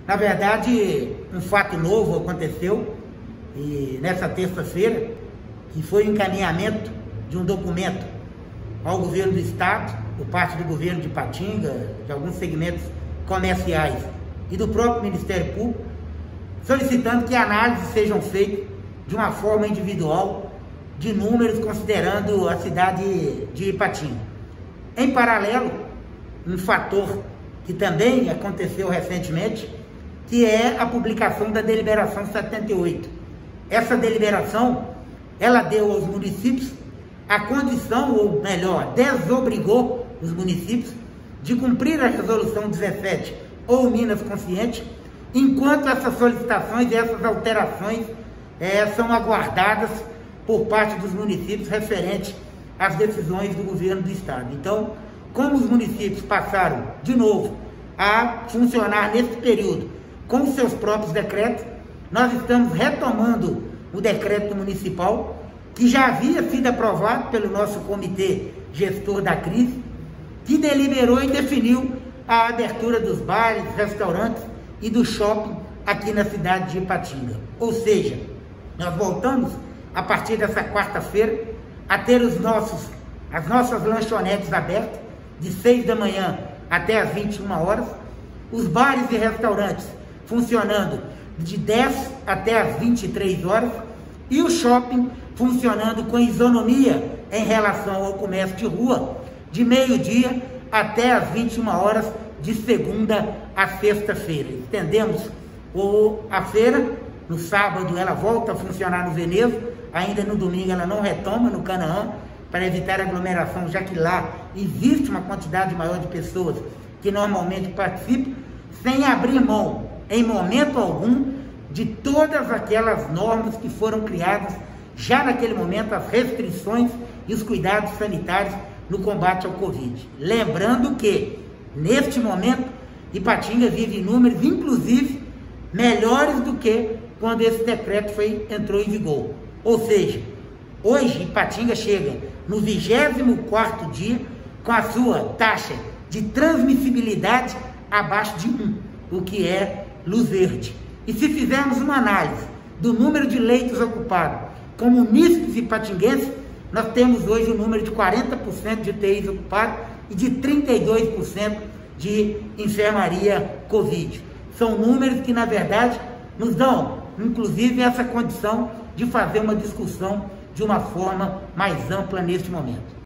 Na verdade, um fato novo aconteceu e nessa terça-feira, que foi o encaminhamento de um documento ao governo do estado, por parte do governo de Ipatinga, de alguns segmentos comerciais e do próprio Ministério Público, solicitando que análises sejam feitas de uma forma individual de números considerando a cidade de Ipatinga. Em paralelo, um fator que também aconteceu recentemente, que é a publicação da deliberação 78. Essa deliberação, ela deu aos municípios a condição, ou melhor, desobrigou os municípios de cumprir a resolução 17 ou Minas Consciente, enquanto essas solicitações e essas alterações são aguardadas por parte dos municípios referente às decisões do governo do estado. Então, como os municípios passaram de novo a funcionar nesse período com os seus próprios decretos, nós estamos retomando o decreto municipal que já havia sido aprovado pelo nosso comitê gestor da crise, que deliberou e definiu a abertura dos bares, restaurantes e do shopping aqui na cidade de Ipatinga. Ou seja, nós voltamos, a partir dessa quarta-feira, a ter as nossas lanchonetes abertas, de 6 da manhã até as 21 horas, os bares e restaurantes funcionando de 10 até as 23 horas, e o shopping funcionando com isonomia em relação ao comércio de rua, de meio-dia até as 21 horas, de segunda a sexta-feira. Estendemos a feira, no sábado ela volta a funcionar no Venezo, ainda no domingo ela não retoma no Canaã, para evitar aglomeração, já que lá existe uma quantidade maior de pessoas que normalmente participam, sem abrir mão, em momento algum, de todas aquelas normas que foram criadas já naquele momento, as restrições e os cuidados sanitários no combate ao Covid. Lembrando que, neste momento, Ipatinga vive números, inclusive, melhores do que quando esse decreto entrou em vigor. Ou seja, hoje Ipatinga chega no 24º dia com a sua taxa de transmissibilidade abaixo de 1, o que é luz verde. E se fizermos uma análise do número de leitos ocupados com munícipes ipatinguenses, nós temos hoje um número de 40% de UTIs ocupados e de 32% de enfermaria Covid. São números que, na verdade, nos dão, inclusive, essa condição de fazer uma discussão de uma forma mais ampla neste momento.